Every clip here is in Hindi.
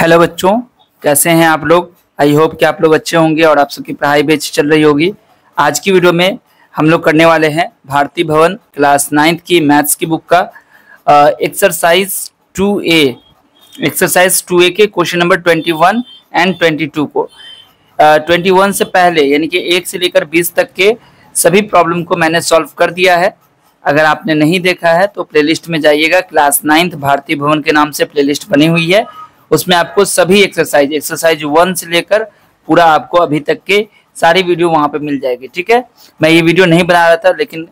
हेलो बच्चों, कैसे हैं आप लोग। आई होप कि आप लोग अच्छे होंगे और आप सबकी पढ़ाई भी अच्छी चल रही होगी। आज की वीडियो में हम लोग करने वाले हैं भारती भवन क्लास 9th की मैथ्स की बुक का एक्सरसाइज 2A के क्वेश्चन नंबर 21 एंड 22 को 21 से पहले यानी कि 1 से लेकर 20 तक के सभी प्रॉब्लम को मैंने सॉल्व कर दिया है। अगर आपने नहीं देखा है तो प्लेलिस्ट में जाइएगा। क्लास 9th भारती भवन के नाम से प्लेलिस्ट बनी हुई है, उसमें आपको सभी एक्सरसाइज 1 से लेकर पूरा आपको अभी तक के सारी वीडियो वहां पे मिल जाएगी। ठीक है, मैं ये वीडियो नहीं बना रहा था, लेकिन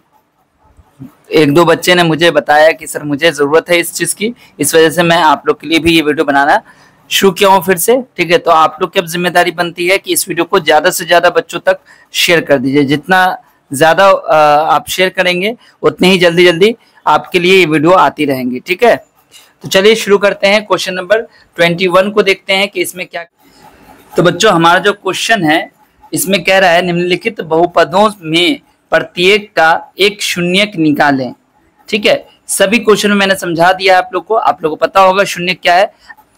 एक दो बच्चे ने मुझे बताया कि सर मुझे जरूरत है इस चीज की, इस वजह से मैं आप लोग के लिए भी ये वीडियो बनाना शुरू किया हूँ फिर से। ठीक है, तो आप लोग की अब जिम्मेदारी बनती है कि इस वीडियो को ज्यादा से ज्यादा बच्चों तक शेयर कर दीजिए। जितना ज्यादा आप शेयर करेंगे उतनी ही जल्दी आपके लिए ये वीडियो आती रहेंगी। ठीक है, तो चलिए शुरू करते हैं। क्वेश्चन नंबर 21 को देखते हैं कि इसमें क्या। तो बच्चों, हमारा जो क्वेश्चन है इसमें कह रहा है निम्नलिखित बहुपदों में प्रत्येक का एक शून्यक निकालें। ठीक है, सभी क्वेश्चन में मैंने समझा दिया आप लोग को पता होगा शून्यक क्या है।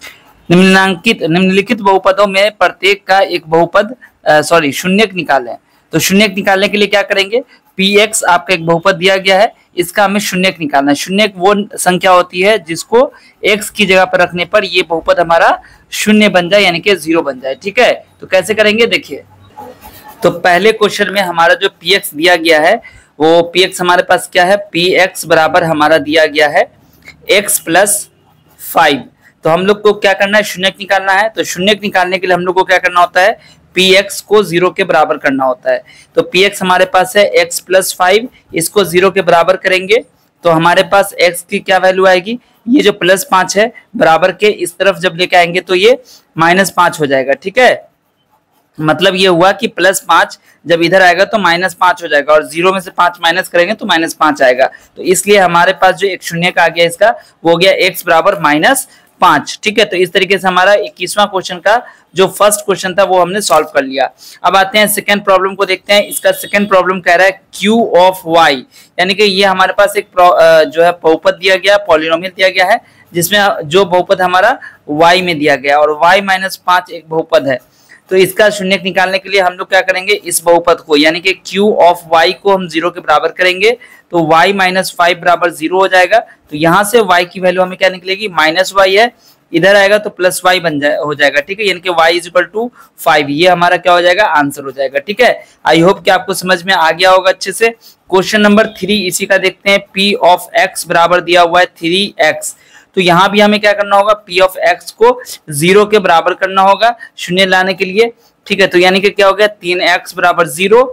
निम्नलिखित बहुपदों में प्रत्येक का एक बहुपद शून्यक निकालें। तो शून्यक निकालने के लिए क्या करेंगे, px आपका एक बहुपद दिया गया है, इसका हमें शून्यक निकालना है। शून्यक वो संख्या होती है जिसको x की जगह पर रखने पर ये बहुपद हमारा शून्य बन जाए, यानी कि 0 बन जाए। ठीक है, तो कैसे करेंगे देखिए। तो पहले क्वेश्चन में हमारा जो px दिया गया है वो px हमारे पास क्या है, px बराबर हमारा दिया गया है x + 5। तो हम लोग को क्या करना है, शून्यक निकालना है। तो शून्यक निकालने के लिए हम लोग को क्या करना होता है, px को 0 के बराबर करना होता है। तो px हमारे पास है x + 5, इसको 0 के बराबर करेंगे तो हमारे पास x की क्या वैल्यू आएगी, ये जो +5 है बराबर के इस तरफ जब लेके आएंगे तो ये -5 हो जाएगा। ठीक है, मतलब ये हुआ कि +5 जब इधर आएगा तो -5 हो जाएगा, और 0 में से 5 माइनस करेंगे तो -5 आएगा। तो इसलिए हमारे पास जो एक शून्यक आ गया इसका वो हो गया x बराबर -5। ठीक है, तो इस तरीके से हमारा 21वां क्वेश्चन का जो फर्स्ट क्वेश्चन था वो हमने सॉल्व कर लिया। अब आते हैं सेकंड प्रॉब्लम को देखते हैं। इसका सेकंड प्रॉब्लम कह रहा है q ऑफ y, यानी कि ये हमारे पास एक जो है बहुपद दिया गया, पॉलिनोमियल दिया गया है, जिसमें जो बहुपद हमारा y में दिया गया और y - 5 एक बहुपद है। तो इसका शून्यक निकालने के लिए हम लोग क्या करेंगे, इस बहुपद को यानी कि q ऑफ y को हम 0 के बराबर करेंगे तो y - 5 बराबर 0 हो जाएगा। तो यहाँ से y की वैल्यू हमें क्या निकलेगी, -y है, इधर आएगा तो +y हो जाएगा। ठीक है, यानी कि y = 5, ये हमारा क्या हो जाएगा, आंसर हो जाएगा। ठीक है, आई होप कि आपको समझ में आ गया होगा अच्छे से। क्वेश्चन नंबर 3 इसी का देखते हैं। p ऑफ x बराबर दिया हुआ है 3x। तो यहाँ भी हमें क्या करना होगा, p ऑफ x को 0 के बराबर करना होगा शून्य लाने के लिए। ठीक है, तो यानी कि क्या हो गया, 3x बराबर 0।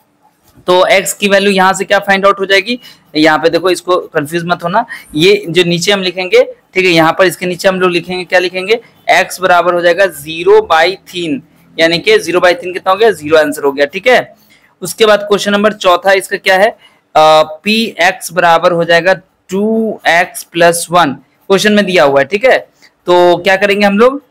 तो x की वैल्यू यहाँ से क्या फाइंड आउट हो जाएगी, यहाँ पे देखो, इसको कंफ्यूज मत होना, ये जो नीचे हम लिखेंगे, ठीक है, यहाँ पर इसके नीचे हम लोग लिखेंगे, क्या लिखेंगे, x बराबर हो जाएगा 0/3, यानी कि 0/3 कितना हो गया, 0 आंसर हो गया। ठीक है, उसके बाद क्वेश्चन नंबर चौथा इसका क्या है, px बराबर हो जाएगा 2x + 1, क्वेश्चन में दिया हुआ है। ठीक है, तो क्या करेंगे हम लोग,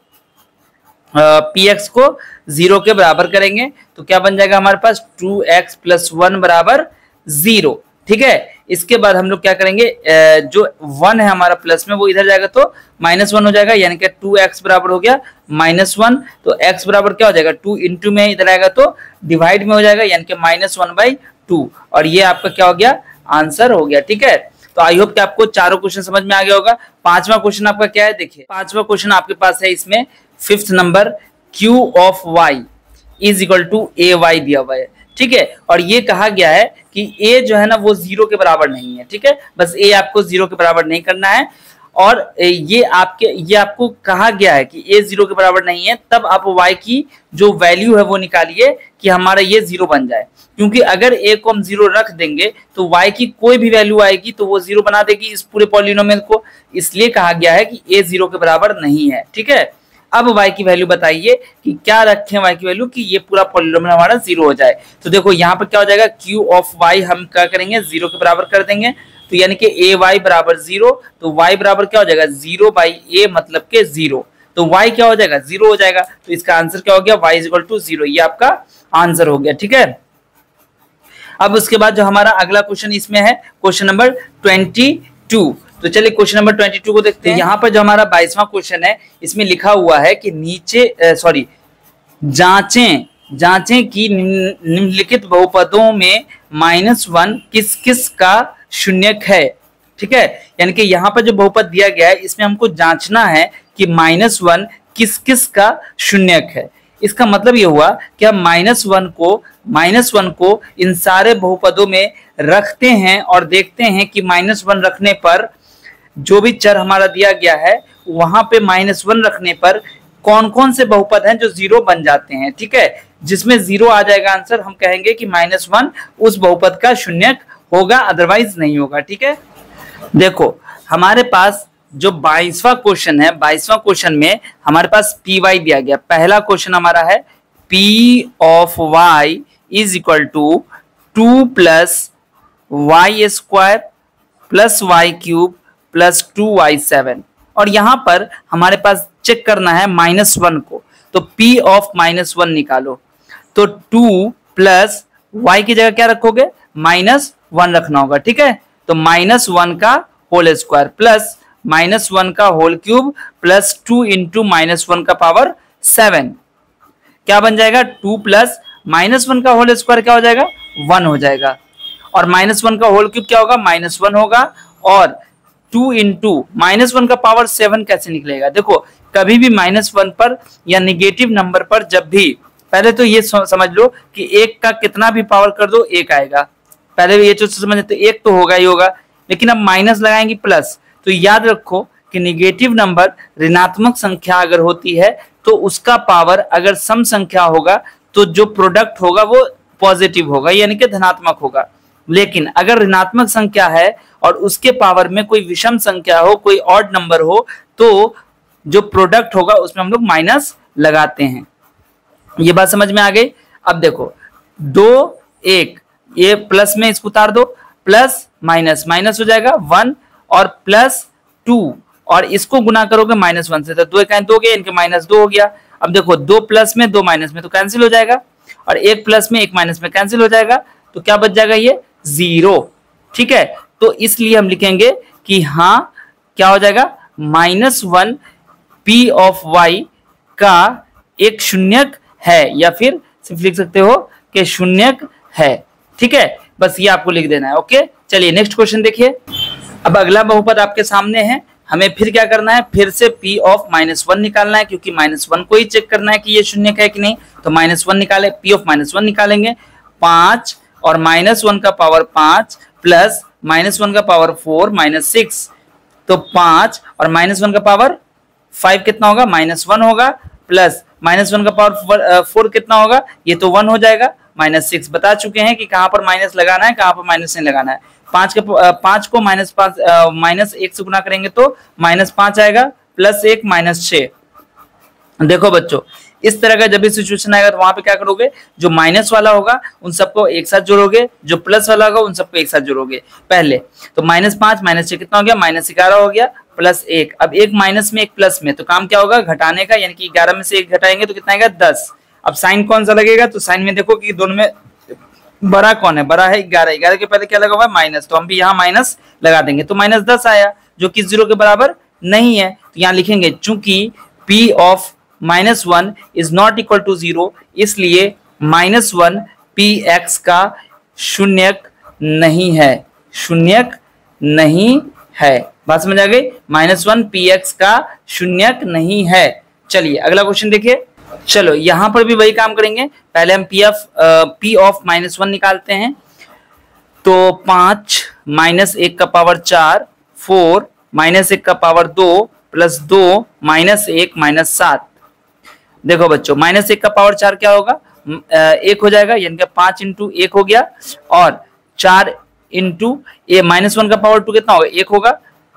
px को 0 के बराबर करेंगे तो क्या बन जाएगा हमारे पास, 2x + 1 बराबर 0। ठीक है, इसके बाद हम लोग क्या करेंगे, जो 1 है हमारा प्लस में वो इधर जाएगा तो -1 हो जाएगा, यानी कि 2x बराबर हो गया -1। तो x बराबर क्या हो जाएगा, 2 इंटू में इधर आएगा तो डिवाइड में हो जाएगा, यानी कि -1/2, और ये आपका क्या हो गया, आंसर हो गया। ठीक है, तो आई होप कि आपको चारों क्वेश्चन समझ में आ गया होगा। पांचवा क्वेश्चन आपका क्या है, देखिए पांचवा क्वेश्चन आपके पास है, इसमें 5th number q of y = ay दिया हुआ है। ठीक है, और ये कहा गया है कि a जो है ना वो 0 के बराबर नहीं है। ठीक है, बस a आपको 0 के बराबर नहीं करना है, और ये आपको कहा गया है कि a 0 के बराबर नहीं है, तब आप y की जो वैल्यू है वो निकालिए कि हमारा ये 0 बन जाए। क्योंकि अगर a को हम 0 रख देंगे तो y की कोई भी वैल्यू आएगी तो वो 0 बना देगी इस पूरे पॉलिनोमियल को, इसलिए कहा गया है कि a 0 के बराबर नहीं है। ठीक है, अब y की वैल्यू बताइए कि क्या रखें y की वैल्यू कि ये पूरा पॉलिनोमियल हमारा 0 हो जाए। तो देखो यहाँ पर क्या हो जाएगा, q ऑफ y हम क्या करेंगे, 0 के बराबर कर देंगे, तो यानी कि ay बराबर 0, तो y बराबर क्या हो जाएगा, 0/a मतलब के 0, तो y क्या हो जाएगा, 0 हो जाएगा। तो इसका आंसर क्या हो गया, y = 0, ये आपका आंसर हो गया। ठीक है, अब उसके बाद जो हमारा अगला क्वेश्चन इसमें है क्वेश्चन नंबर 22। तो चलिए क्वेश्चन नंबर 22 को देखते हैं। यहाँ पर जो हमारा 22वां क्वेश्चन है, इसमें लिखा हुआ है कि जांचें कि निम्नलिखित बहुपदों में -1 किस किस का शून्यक है। ठीक है, यानी कि यहाँ पर जो बहुपद दिया गया है इसमें हमको जांचना है कि -1 किस किस का शून्यक है। इसका मतलब ये हुआ कि हम -1 को इन सारे बहुपदों में रखते हैं और देखते हैं कि -1 रखने पर जो भी चर हमारा दिया गया है वहां पे -1 रखने पर कौन कौन से बहुपद हैं जो 0 बन जाते हैं। ठीक है, जिसमें 0 आ जाएगा आंसर, हम कहेंगे कि -1 उस बहुपद का शून्यक होगा, अदरवाइज नहीं होगा। ठीक है, देखो हमारे पास जो 22वां क्वेश्चन है, 22वां क्वेश्चन में हमारे पास py दिया गया। पहला क्वेश्चन हमारा है p of y is equal to 2 plus y square plus y cube plus 2y7, और यहां पर हमारे पास चेक करना है -1 को, तो p ऑफ -1 निकालो। तो 2 प्लस y की जगह क्या रखोगे, -1 रखना होगा। ठीक है, तो -1 का होल स्क्वायर प्लस -1 का होल क्यूब प्लस 2 इंटू -1 का पावर 7, क्या बन जाएगा, 2 प्लस -1 का होल स्क्वायर क्या हो जाएगा, 1 हो जाएगा, और -1 का होल क्यूब क्या होगा, -1 होगा, और 2 इंटू -1 का पावर 7 कैसे निकलेगा। देखो कभी भी -1 पर या निगेटिव नंबर पर जब भी, पहले तो ये समझ लो कि 1 का कितना भी पावर कर दो 1 आएगा, पहले ये चीज समझ लेते, 1 तो होगा ही होगा, लेकिन अब माइनस लगाएंगे प्लस, तो याद रखो कि निगेटिव नंबर ऋणात्मक संख्या अगर होती है तो उसका पावर अगर सम संख्या होगा तो जो प्रोडक्ट होगा वो पॉजिटिव होगा, यानी कि धनात्मक होगा। लेकिन अगर ऋणात्मक संख्या है और उसके पावर में कोई विषम संख्या हो, कोई ऑड नंबर हो, तो जो प्रोडक्ट होगा उसमें हम लोग माइनस लगाते हैं। ये बात समझ में आ गई। अब देखो 2 1, ये प्लस में इसको उतार दो, प्लस माइनस माइनस हो जाएगा 1 और प्लस 2, और इसको गुना करोगे -1 से, तो 2 1 2 गए, इनके -2 हो गया। अब देखो 2 प्लस में 2 माइनस में तो कैंसिल हो जाएगा, और 1 प्लस में 1 माइनस में कैंसिल हो जाएगा, तो क्या बच जाएगा, ये 0। ठीक है, तो इसलिए हम लिखेंगे कि हाँ क्या हो जाएगा, -1 p ऑफ y का एक शून्यक है, या फिर सिर्फ लिख सकते हो कि शून्यक है। ठीक है, बस ये आपको लिख देना है। ओके, चलिए नेक्स्ट क्वेश्चन देखिए। अब अगला बहुपद आपके सामने है, हमें फिर क्या करना है, फिर से p ऑफ -1 निकालना है, क्योंकि -1 को ही चेक करना है कि ये शून्यक है कि नहीं। तो -1 निकाले, p ऑफ -1 निकालेंगे, 5 और -1 का पावर 5 प्लस -1 का पावर 4 -6, तो 5 और -1 का पावर 5 कितना होगा, -1 होगा, प्लस -1 का पावर 4 कितना होगा, ये तो 1 हो जाएगा, -6। बता चुके हैं कि कहां पर माइनस लगाना है, कहां पर माइनस नहीं लगाना है। 5 को -1 से गुना करेंगे तो -5 आएगा, प्लस 1 -6। देखो बच्चों, इस तरह का जब भी सिचुएशन आएगा तो वहां पे क्या करोगे, जो माइनस वाला होगा उन सबको एक साथ जोड़ोगे, जो प्लस वाला होगा उन सबको एक साथ जोड़ोगे पहले। तो -5 -6 कितना हो गया, -11 हो गया, प्लस 1। अब एक माइनस में एक प्लस में, तो काम क्या होगा, घटाने का, यानी कि 11 में से 1 घटाएंगे तो कितना आएगा, 10। अब साइन कौन सा लगेगा, तो साइन में देखो कि दोनों में बड़ा कौन है, बड़ा है 11, 11 के पहले क्या लगा हुआ है, माइनस, तो हम भी यहाँ माइनस लगा देंगे, तो -10 आया, जो कि 0 के बराबर नहीं है। तो यहाँ लिखेंगे चूंकि p of -1 is not equal to 0, इसलिए -1 px का शून्यक नहीं है, शून्यक नहीं है। बात समझ आ गई, -1 px का शून्यक नहीं है। चलिए अगला क्वेश्चन देखिए। चलो यहां पर भी वही काम करेंगे, पहले हम p ऑफ -1 निकालते हैं, तो 5 -1 का पावर 4, 4 -1 का पावर 2 प्लस 2 -1 7। देखो बच्चों, -1 का पावर 4 क्या होगा, 1 हो जाएगा, यानी कि 5 इंटू 1 हो गया, और 4 इंटू -1 का पावर 2 कितना होगा, 1 होगा,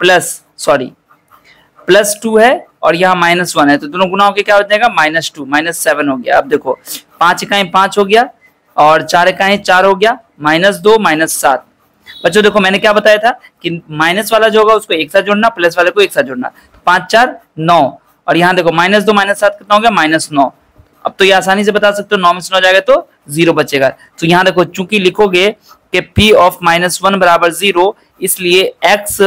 प्लस 2 है, और यहाँ -1 है, तो दोनों गुना होकर क्या हो जाएगा, -2 -7 हो गया। अब देखो 5 इकाई 5 हो गया, और 4 इकाई 4 हो गया, -2 -7। बच्चों देखो मैंने क्या बताया था कि माइनस वाला जो होगा उसको एक साथ जोड़ना, प्लस वाले को एक साथ जोड़ना, 5 4 9, और यहाँ देखो -2 -7 कितना हो गया, -9। अब तो ये आसानी से बता सकते हो, 9 में से 9 जाएगा तो 0 बचेगा। तो यहाँ देखो चूंकि लिखोगे कि p ऑफ -1 बराबर 0, इसलिए x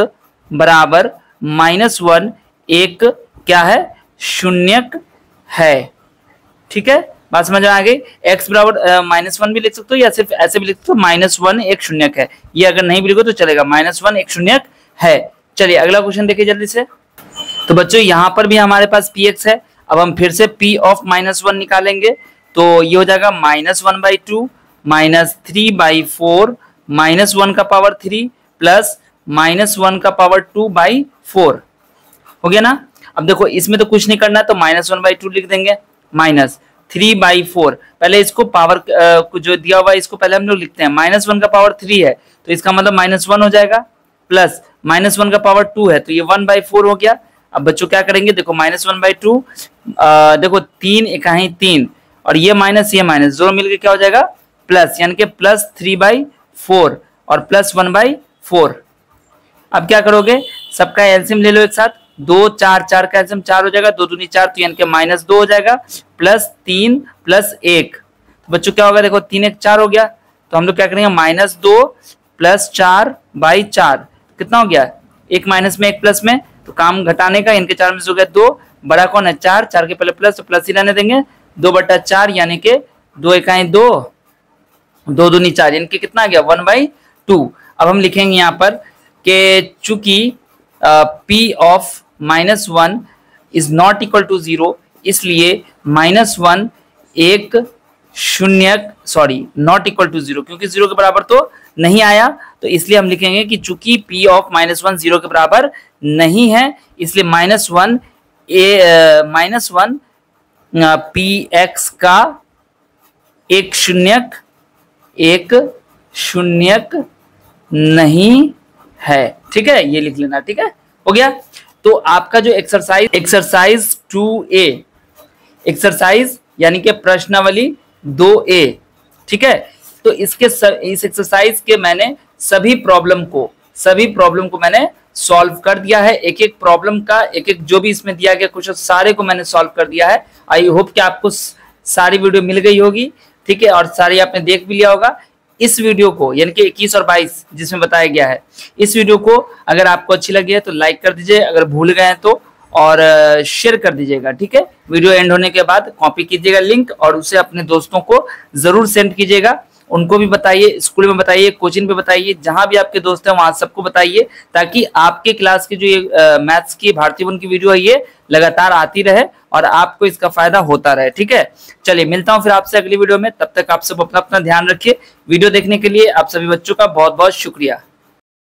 बराबर -1 एक क्या है, शून्यक है। ठीक है, बात समझ में आ गई। x बराबर -1 भी लिख सकते हो या सिर्फ ऐसे भी लिख सकते हो, -1 एक शून्यक है। ये अगर नहीं भी लिखो तो चलेगा, -1 एक शून्यक है। चलिए अगला क्वेश्चन देखिए जल्दी से। तो बच्चों यहाँ पर भी हमारे पास px है। अब हम फिर से p ऑफ -1 निकालेंगे, तो ये हो जाएगा -1/2 -3/4 -1 का पावर 3 प्लस -1 का पावर 2/4 हो गया ना। अब देखो इसमें तो कुछ नहीं करना है, तो -1/2 लिख देंगे, -3/4। पहले इसको पावर जो दिया हुआ है इसको पहले हम लोग लिखते हैं। -1 का पावर 3 है तो इसका मतलब -1 हो जाएगा, प्लस -1 का पावर 2 है तो ये 1/4 हो गया। अब बच्चों क्या करेंगे, देखो -1/2, देखो 3 इकाई 3 और ये माइनस दोनों मिलकर क्या हो जाएगा, प्लस, यानी कि +3/4 और +1/4। अब क्या करोगे, सबका एलसीएम ले लो एक साथ, 2 4 4 का एलसीएम 4 हो जाएगा, 2 दूनी 4 तो यानी कि -2 हो जाएगा, +3 + 1। तो बच्चों क्या होगा, देखो 3 1 4 हो गया, तो हम लोग क्या करेंगे, -2 + 4/4 कितना हो गया, एक माइनस में एक प्लस में, तो काम घटाने का, इनके 4 में से हो गया 2, बड़ा कौन है 4, 4 के पहले प्लस तो प्लस ही रहने देंगे, 2/4 यानी कि 2 इकाई 2, 2 दूनी 4 यानी कि कितना आ गया 1/2। अब हम लिखेंगे यहाँ पर कि चूंकि p of -1 is not equal to 0, इसलिए -1 एक शून्यक, सॉरी नॉट इक्वल टू 0, क्योंकि 0 के बराबर तो नहीं आया, तो इसलिए हम लिखेंगे कि चूंकि p ऑफ -1 0 के बराबर नहीं है, इसलिए -1 px का एक शून्यक नहीं है। ठीक है, ये लिख लेना। ठीक है, हो गया। तो आपका जो एक्सरसाइज 2A, एक्सरसाइज यानी कि प्रश्नावली 2A, ठीक है, तो इस एक्सरसाइज के मैंने सभी प्रॉब्लम को मैंने सॉल्व कर दिया है। एक एक प्रॉब्लम का एक जो भी इसमें दिया गया कुछ सारे को मैंने सॉल्व कर दिया है। आई होप कि आपको सारी वीडियो मिल गई होगी। ठीक है, और सारी आपने देख भी लिया होगा। इस वीडियो को यानी कि 21 और 22 जिसमें बताया गया है, इस वीडियो को अगर आपको अच्छी लगी है तो लाइक कर दीजिए, अगर भूल गए हैं तो, और शेयर कर दीजिएगा। ठीक है, वीडियो एंड होने के बाद कॉपी कीजिएगा लिंक और उसे अपने दोस्तों को जरूर सेंड कीजिएगा। उनको भी बताइए, स्कूल में बताइए, कोचिंग पे बताइए, जहां भी आपके दोस्त हैं वहां सबको बताइए, ताकि आपके क्लास की जो ये मैथ्स की भारतीय वन की वीडियो है ये लगातार आती रहे और आपको इसका फायदा होता रहे। ठीक है, चलिए मिलता हूं फिर आपसे अगली वीडियो में। तब तक आप सब अपना ध्यान रखिए। वीडियो देखने के लिए आप सभी बच्चों का बहुत बहुत शुक्रिया।